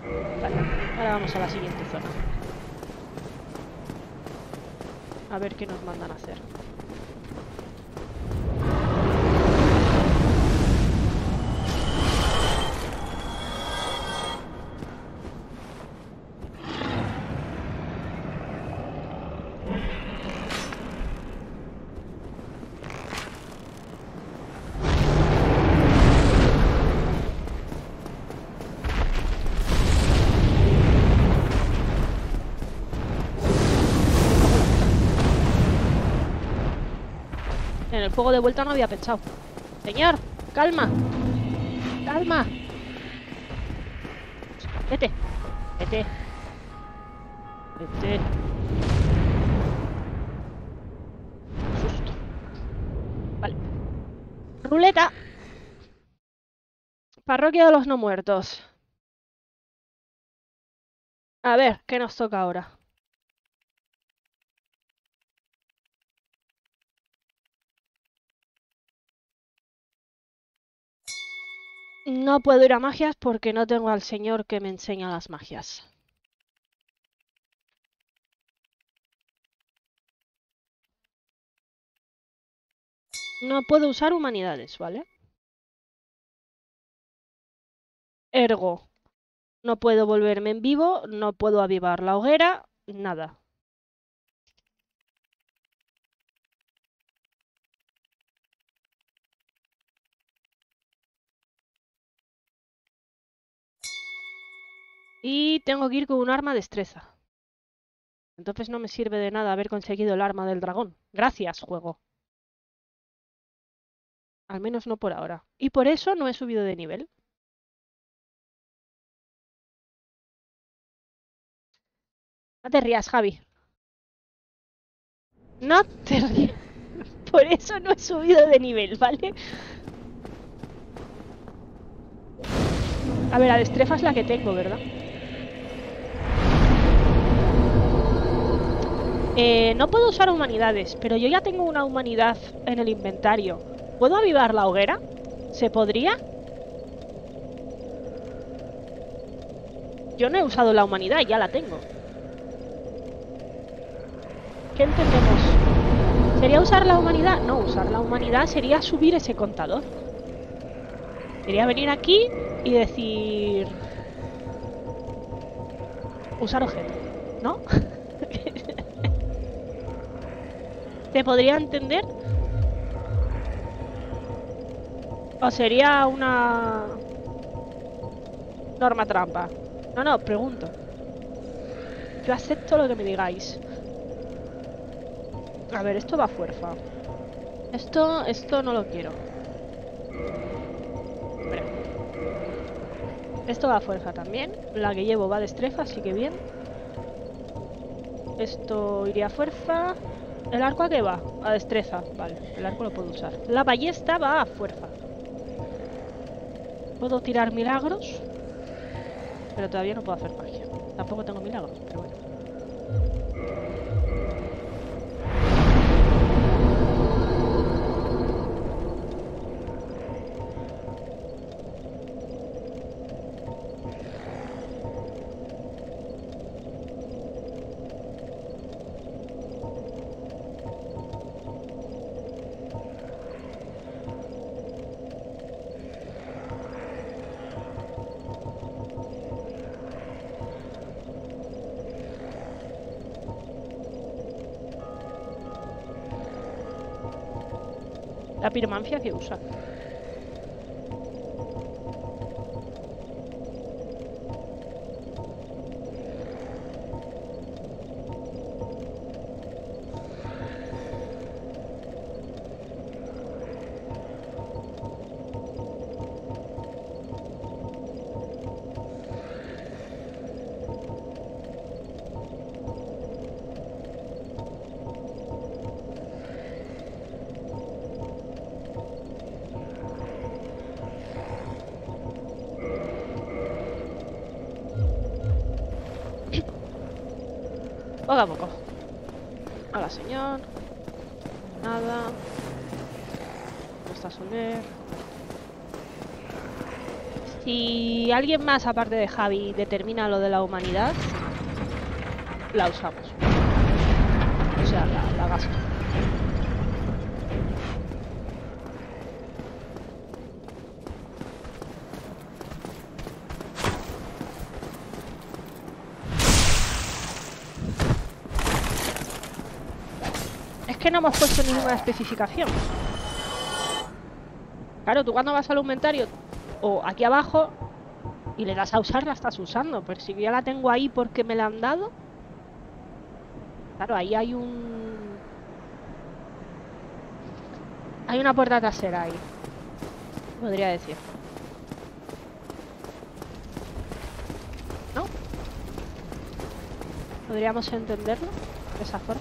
Vale, ahora vamos a la siguiente zona. A ver qué nos mandan a hacer. En el juego de vuelta no había pensado. Señor, calma. Calma. Vete. Vete. Vete. Susto. Vale. Ruleta. Parroquia de los no muertos. A ver, ¿qué nos toca ahora? No puedo ir a magias porque no tengo al señor que me enseña las magias. No puedo usar humanidades, ¿vale? Ergo, no puedo volverme en vivo, no puedo avivar la hoguera, nada. Y tengo que ir con un arma destreza. Entonces no me sirve de nada haber conseguido el arma del dragón. Gracias, juego. Al menos no por ahora. Y por eso no he subido de nivel. No te rías, Javi. No te rías. Por eso no he subido de nivel, ¿vale? A ver, la destreza es la que tengo, ¿verdad? No puedo usar humanidades, pero yo ya tengo una humanidad en el inventario. ¿Puedo avivar la hoguera? ¿Se podría? Yo no he usado la humanidad, ya la tengo. ¿Qué entendemos? ¿Sería usar la humanidad? No, usar la humanidad sería subir ese contador. Sería venir aquí y decir... usar objeto, ¿no? ¿Se podría entender? ¿O sería una... norma trampa? No, pregunto. Yo acepto lo que me digáis. A ver, esto va a fuerza. Esto no lo quiero. Espera. Esto va a fuerza también. La que llevo va a destreza, así que bien. Esto iría a fuerza. ¿El arco a qué va? A destreza. Vale, el arco lo puedo usar. La ballesta va a fuerza. Puedo tirar milagros, pero todavía no puedo hacer magia. Tampoco tengo milagros, pero bueno. La piromancia que usa. Poco a poco. Hola, señor. Nada. ¿Dónde está Soler? Si alguien más, aparte de Javi, determina lo de la humanidad, la usamos. O sea, la gasto. Es que no hemos puesto ninguna especificación. Claro, tú cuando vas al inventario o aquí abajo y le das a usar, la estás usando. Pero si ya la tengo ahí porque me la han dado. Claro, ahí hay hay una puerta trasera ahí. Podría decir. ¿No? ¿Podríamos entenderlo de esa forma?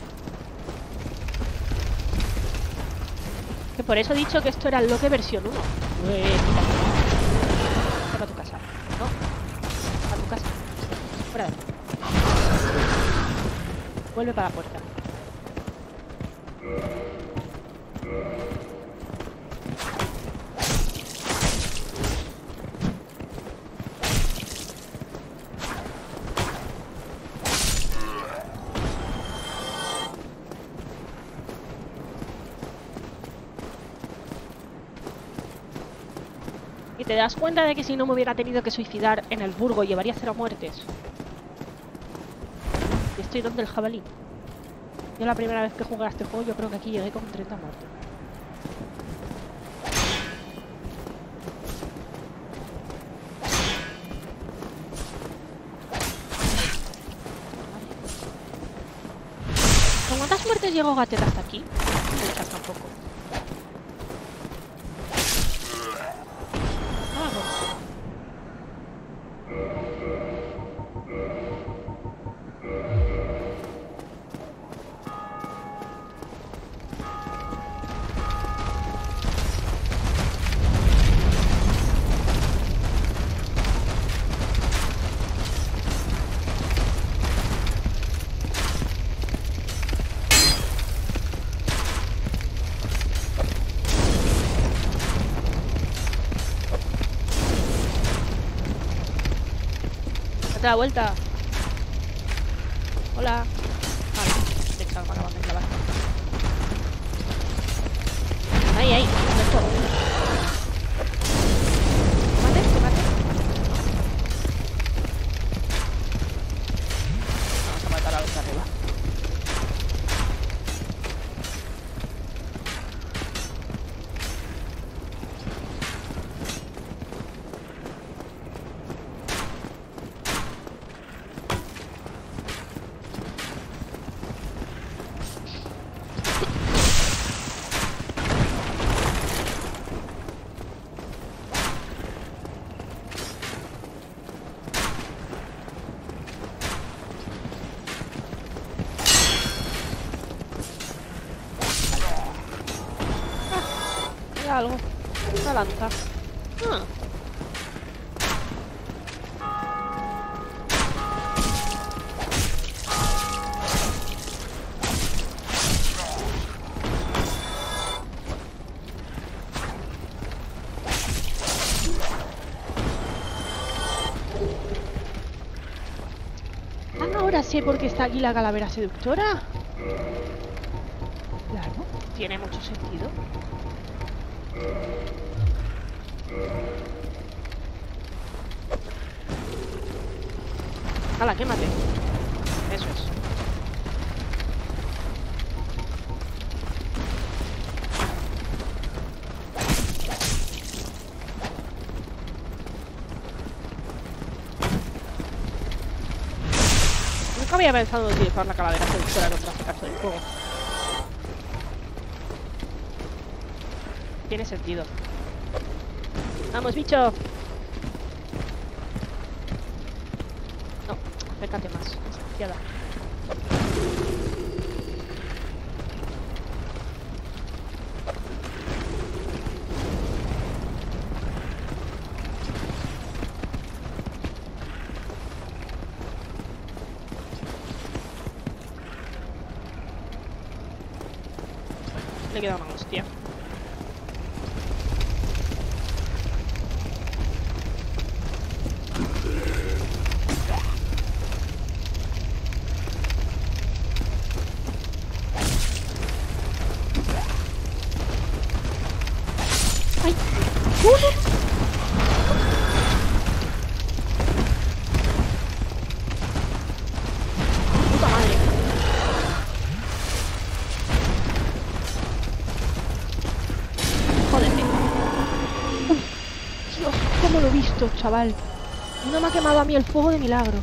Que por eso he dicho que esto era el Loque versión 1. Para tu casa. No. A tu casa. Fuera de aquí. Vuelve para la puerta. Y te das cuenta de que si no me hubiera tenido que suicidar en el Burgo llevaría 0 muertes. Y estoy donde el jabalí. Yo la primera vez que jugué a este juego, yo creo que aquí llegué con 30 muertes. ¿Con cuántas muertes llegó Gatet hasta aquí? Muchas tampoco. La vuelta. Hola. Vale, de hecho me acaban de clavar. Ahí, mejor. Tómate. Vamos a matar a los de arriba. Algo. Una lanza. Ah. Ahora sé por qué está aquí la calavera seductora. Claro, tiene mucho sentido. ¡Hala, quémate! Eso es. Nunca había pensado en utilizar la calavera seductora contra ese caso del fuego. Tiene sentido. ¡Vamos, bicho! No, acércate más. Desgraciada. Le queda una hostia. chaval. No me ha quemado a mí el fuego de milagro.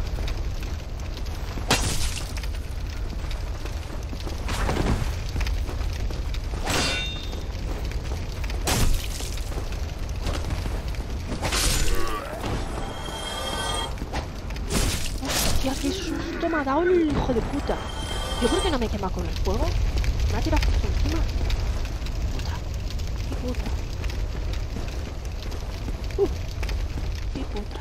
Hostia, qué susto me ha dado el hijo de puta. ¿Yo por qué no me quema con el fuego? Me ha tirado justo encima. Puta. Qué puta. Qué puta.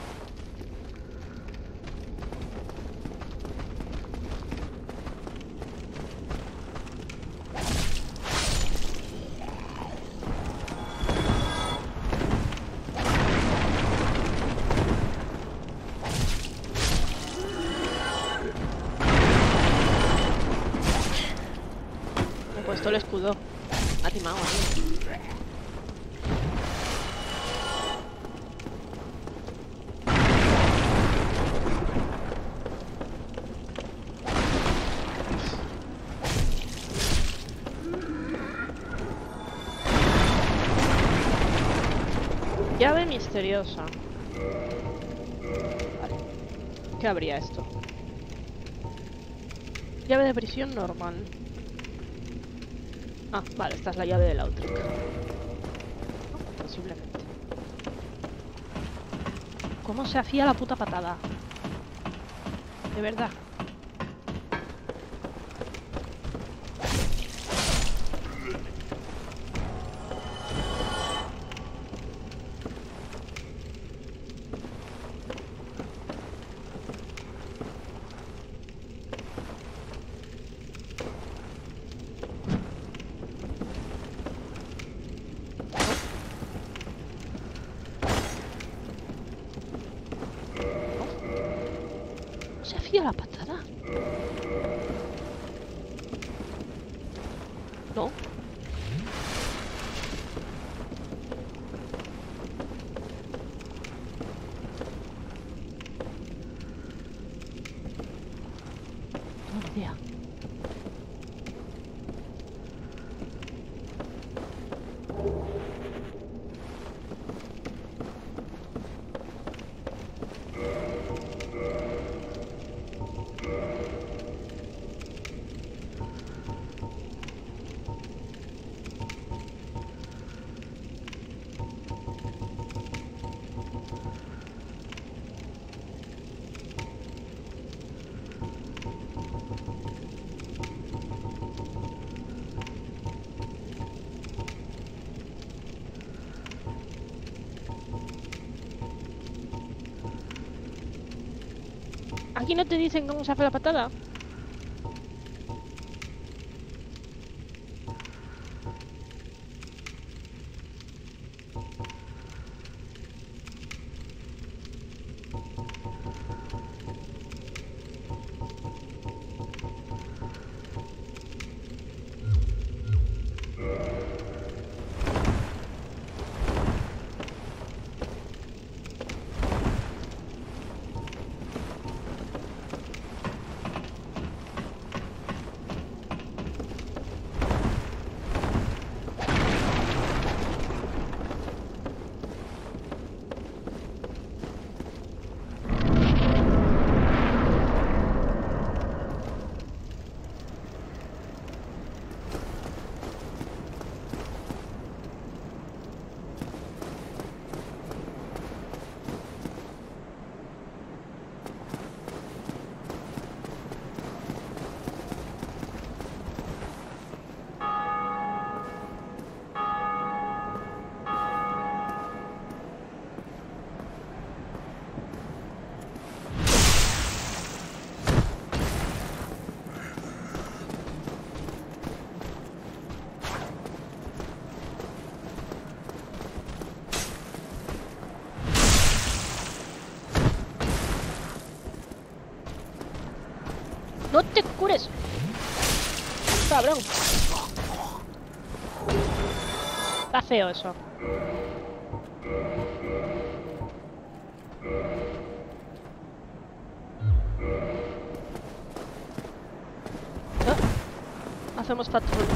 Me he puesto el escudo. Me ha timado, tío. Llave misteriosa. Vale. ¿Qué habría esto? Llave de prisión normal. Ah, vale, esta es la llave del Lautrec. No, posiblemente. ¿Cómo se hacía la puta patada? De verdad. ¿Se hacía la patada? No. No tengo ni idea. ¿Aquí no te dicen cómo se hace la patada? ¡No te cures! ¡Cabrón! Está feo eso. ¿No? Hacemos patrón.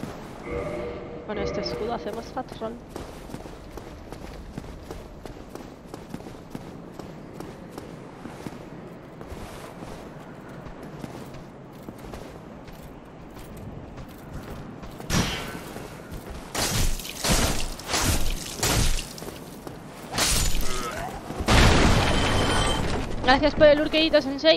Con este escudo hacemos patrón. Gracias por el urqueíto, Sensei.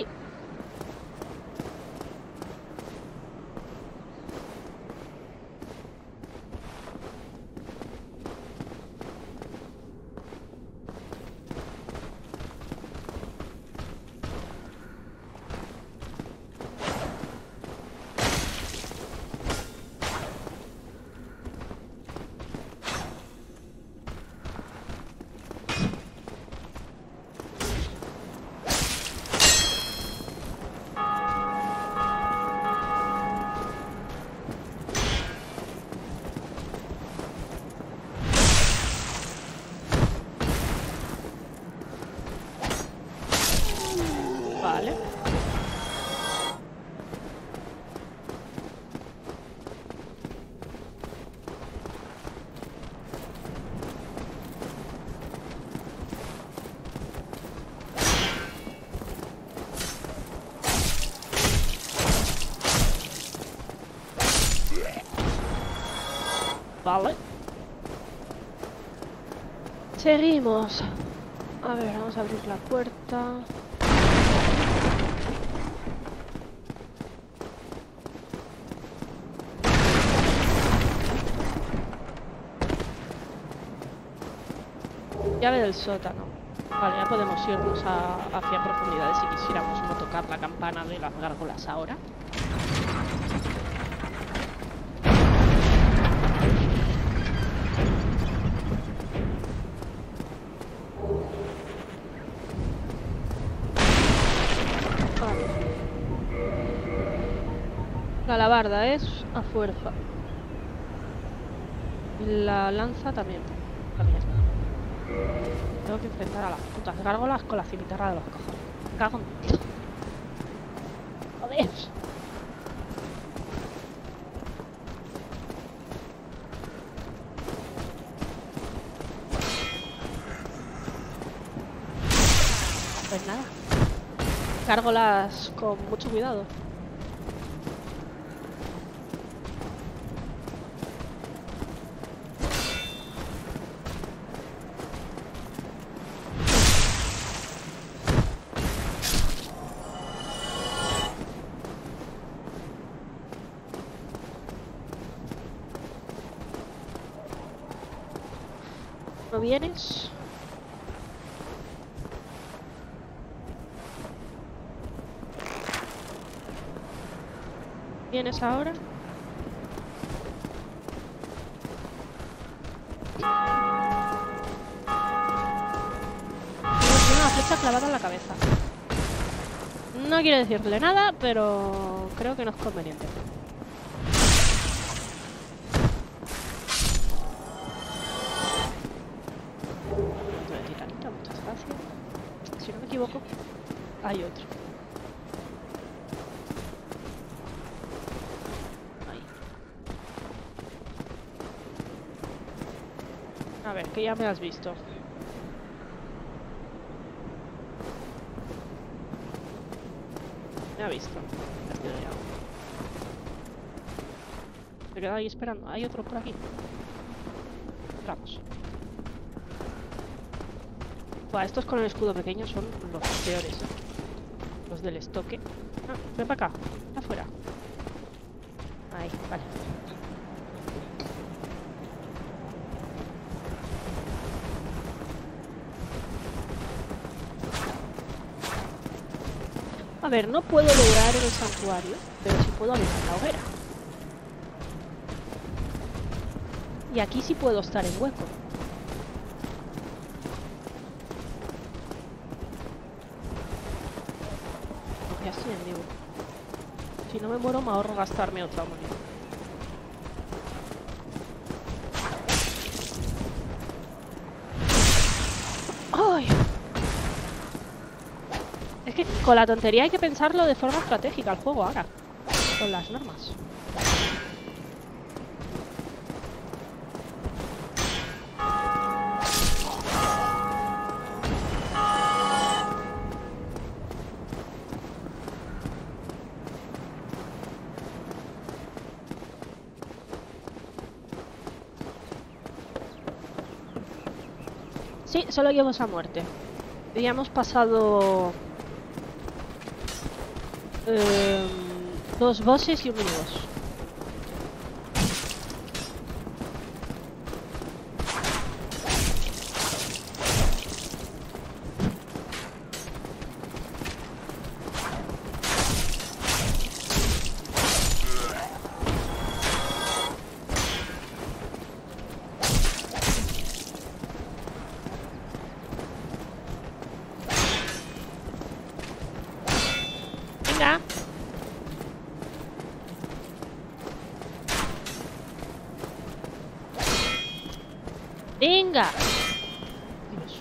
Vale. Vale. Seguimos. A ver, vamos a abrir la puerta. Llave del sótano. Vale, ya podemos irnos hacia profundidades si quisiéramos no tocar la campana de las gárgolas ahora. La alabarda es a fuerza. La lanza también. Tengo que enfrentar a las putas gárgolas con la cimitarra de los cojones. Me cago en... Joder. Pues nada. Gárgolas con mucho cuidado. ¿No vienes? ¿Vienes ahora? Tiene una flecha clavada en la cabeza. No quiero decirle nada, pero creo que no es conveniente. Muchas gracias. Si no me equivoco, hay otro. Ahí. A ver, que ya me has visto. Me ha visto. Me quedo ahí esperando. Hay otro por aquí. Vamos. Buah, estos con el escudo pequeño son los peores. Los del estoque. Ah, ven para acá. Afuera. Ahí, vale. A ver, no puedo lograr el santuario, pero sí puedo avivar la hoguera. Y aquí sí puedo estar en hueco. No, ya estoy en vivo. Si no me muero, me ahorro gastarme otra moneda. ¡Ay! Es que con la tontería hay que pensarlo de forma estratégica el juego ahora. Con las normas. Sí, solo llevamos a muerte. Ya hemos pasado 2 bosses y un miniboss. Venga. Venga. Dios.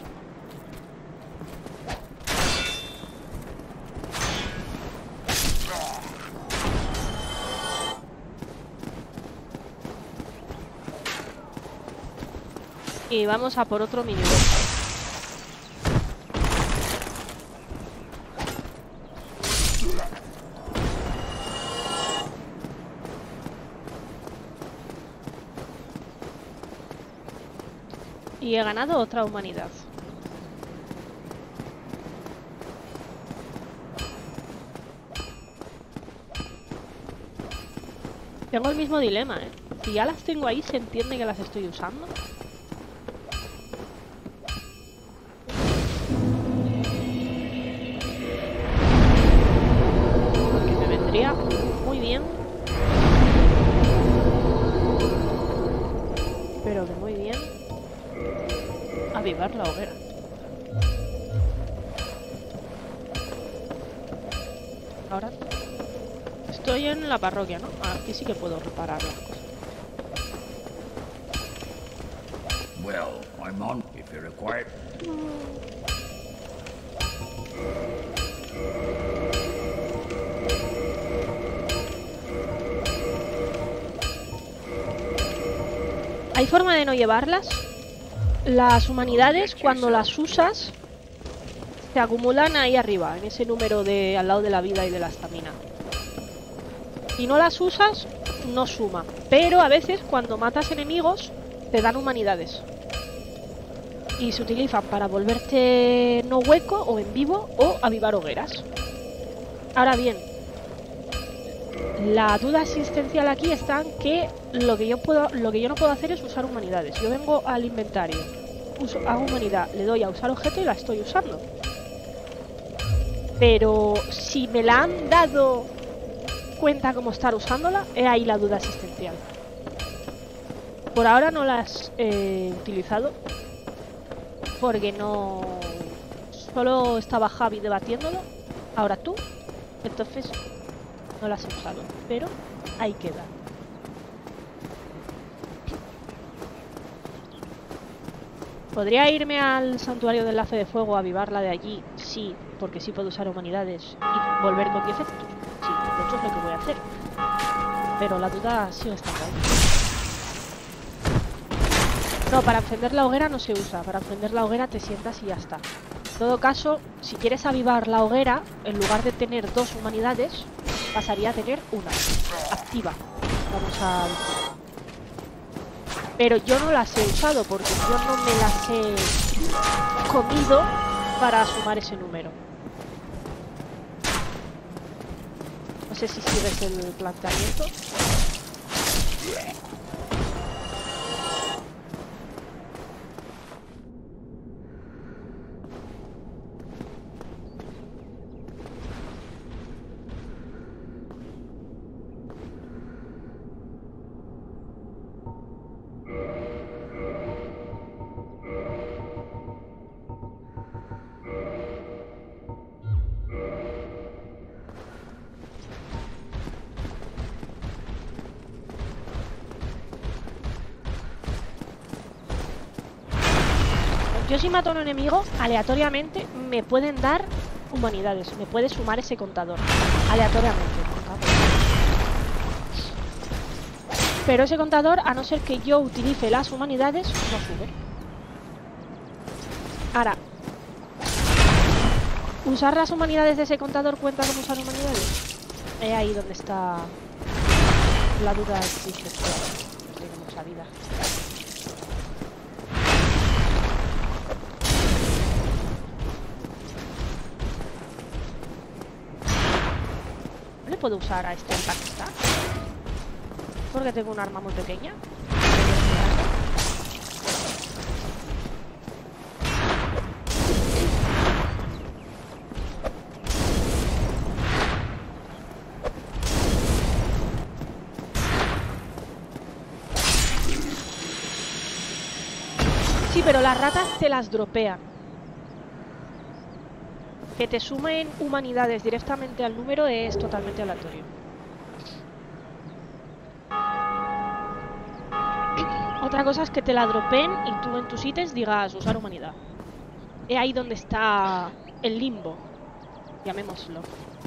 Y vamos a por otro miniboss. Y he ganado otra humanidad. Tengo el mismo dilema, ¿eh? Si ya las tengo ahí, ¿se entiende que las estoy usando? Porque me vendría muy bien. Pero que muy bien. Avivar la hoguera. Ahora estoy en la parroquia, ¿no? Aquí sí que puedo reparar las cosas. Well, I'm on if you require. ¿Hay forma de no llevarlas? Las humanidades, cuando las usas, se acumulan ahí arriba, en ese número de al lado de la vida y de la estamina. Si no las usas, no suma. Pero a veces, cuando matas enemigos, te dan humanidades. Y se utilizan para volverte no hueco o en vivo o avivar hogueras. Ahora bien, la duda existencial aquí está en que lo que yo no puedo hacer es usar humanidades. Yo vengo al inventario, hago humanidad, le doy a usar objeto y la estoy usando. Pero si me la han dado, cuenta como estar usándola, he ahí la duda existencial. Por ahora no las he utilizado porque no... Solo estaba Javi debatiéndolo, ahora tú, entonces no las he usado, pero ahí queda. ¿Podría irme al santuario del Lazo de Fuego a avivarla de allí? Sí, porque sí puedo usar humanidades y volver con 10 efectos. Sí, de hecho es lo que voy a hacer. Pero la duda sigue estando ahí. No, para encender la hoguera no se usa. Para encender la hoguera te sientas y ya está. En todo caso, si quieres avivar la hoguera, en lugar de tener 2 humanidades, pasaría a tener una activa. Vamos a decir. Pero yo no las he usado porque yo no me las he comido para sumar ese número. No sé si sigues el planteamiento. Yo si mato a un enemigo, aleatoriamente me pueden dar humanidades. Me puede sumar ese contador. Aleatoriamente. Pero ese contador, a no ser que yo utilice las humanidades, no sube. Ahora, ¿usar las humanidades de ese contador cuenta como usar humanidades? Es ahí donde está la duda existencial. No tenemos salida. le puedo usar a este impacta? Porque tengo un arma muy pequeña. Sí, pero las ratas te las dropean. Que te sumen humanidades directamente al número es totalmente aleatorio. Otra cosa es que te la dropeen y tú en tus ítems digas usar humanidad. Es ahí donde está el limbo, llamémoslo.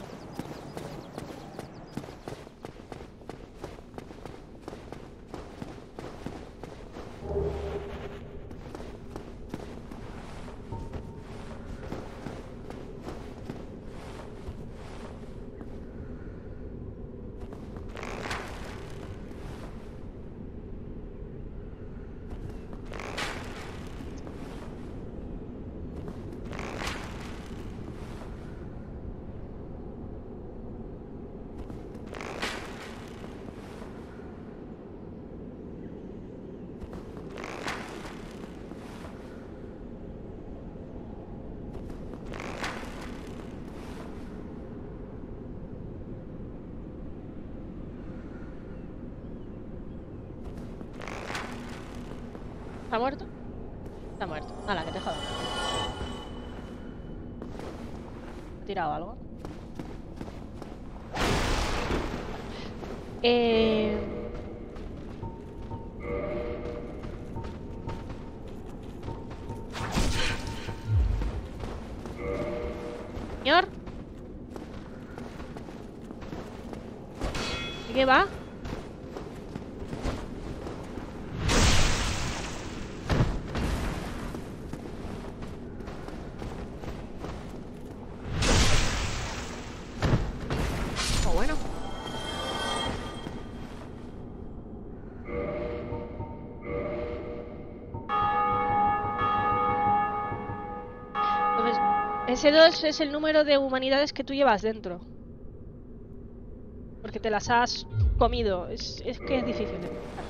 ¿Está muerto? Está muerto. Hala, que te jodan. ¿Ha tirado algo? Señor. ¿Y qué va? Ese 2 es el número de humanidades que tú llevas dentro. Porque te las has comido. Es que es difícil de pensar.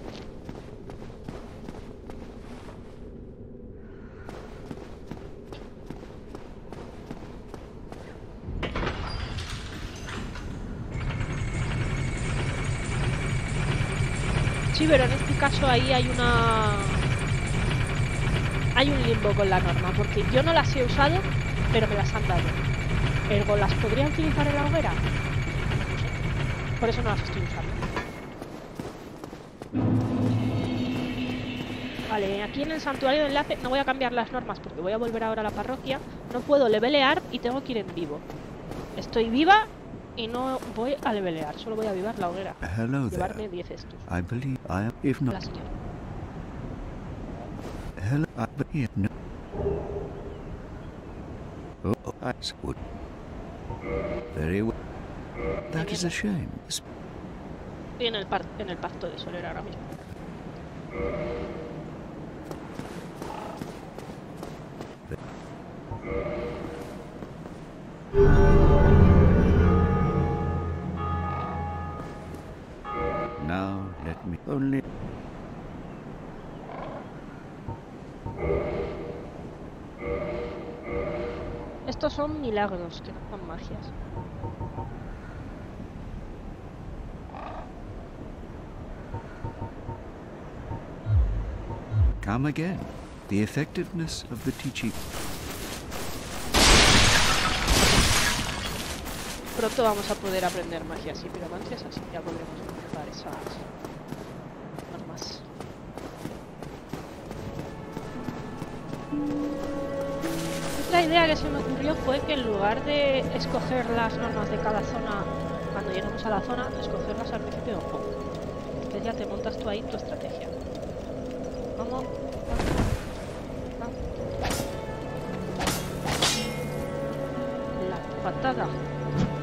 Sí, pero en este caso ahí hay un limbo con la norma, porque yo no las he usado, pero me las han dado. Ergo, ¿las podría utilizar en la hoguera? No sé. Por eso no las estoy usando. Vale, aquí en el santuario de enlace no voy a cambiar las normas porque voy a volver ahora a la parroquia. No puedo levelear y tengo que ir en vivo. Estoy viva y no voy a levelear, solo voy a avivar la hoguera. Llevarme 10 estos. I believe I am, if not. La señora. Hello, no. Oh, that's good. Very well. That is a shame. Estoy en el pacto de Solera ahora mismo. Now let me only. Estos son milagros, que no son magias. Come again. The effectiveness of the teaching. Pronto vamos a poder aprender magias y piromancias, así que ya podremos utilizar esas normas. Otra idea que se me ocurrió fue que en lugar de escoger las normas de cada zona cuando lleguemos a la zona, escogerlas al principio del juego. Entonces ya te montas tú ahí tu estrategia. Vamos. La patada.